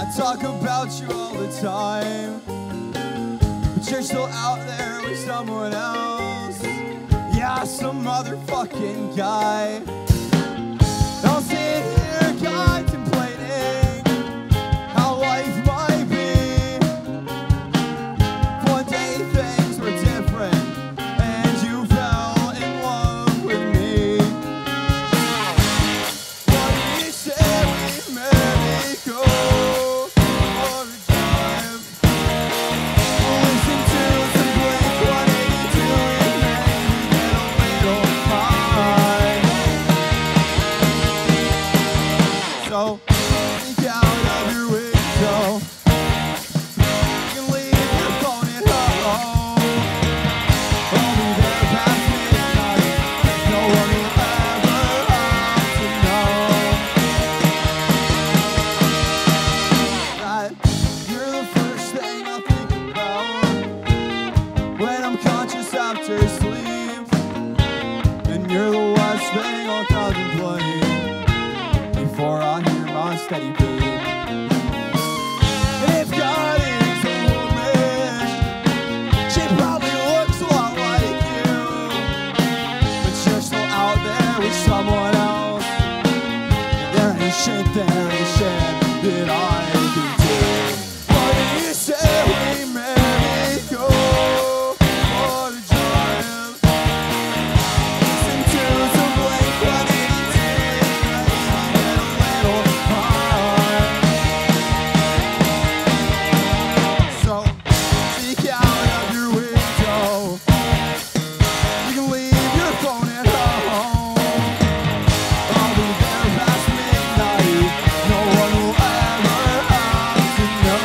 talk about you all the time, but you're still out there with someone else. Yeah, some motherfucking guy. I'll sit here contemplating how life might be. One day things were different and you fell in love with me. What do you say we maybe go for a drive? Listen to some Blink-182 and maybe get a little high. So sneak out of your window. You can leave your phone at home. I'll be there past midnight. No one will ever have to know that you're the first thing I think about when I'm conscious after sleep, and you're the last thing I'll contemplate before I hear my steady beat. And if God is a woman, she probably looks a lot like you, but you're still out there with someone else. There ain't shit that I can do. What do you say we maybe go for a drive? Listen to some Blink-182, maybe get a little high. So sneak out of your window. You can leave your phone at home. I'll be there past midnight. No one will ever have to know.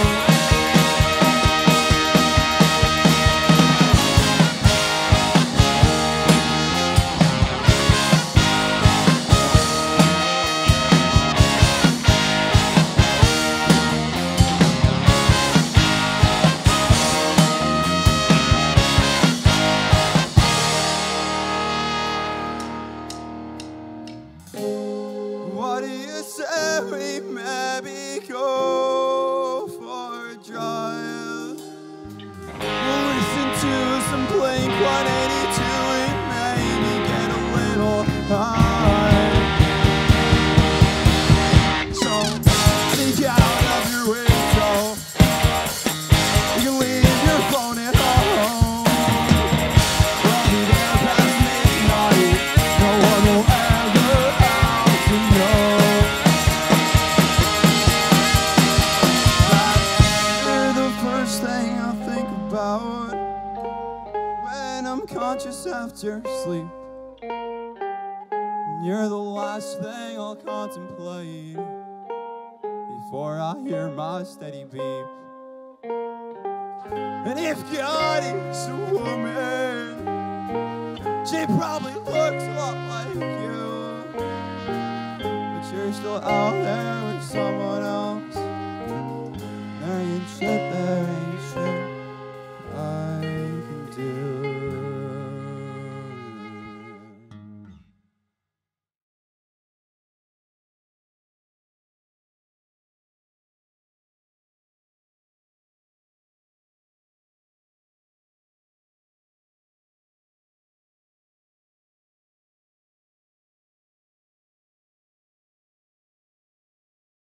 What do you say we maybe go for a drive? We'll listen to some Blink-182 and maybe get a little high. So sneak out of your window. You can leave your phone at home. I'll be there past midnight. No one will ever have to know that you're the first thing I think about when I'm conscious after sleep. And you're the last thing I'll contemplate before I hear my steady beep. And if God is a woman, she probably looks a lot like you, but you're still out there with someone else.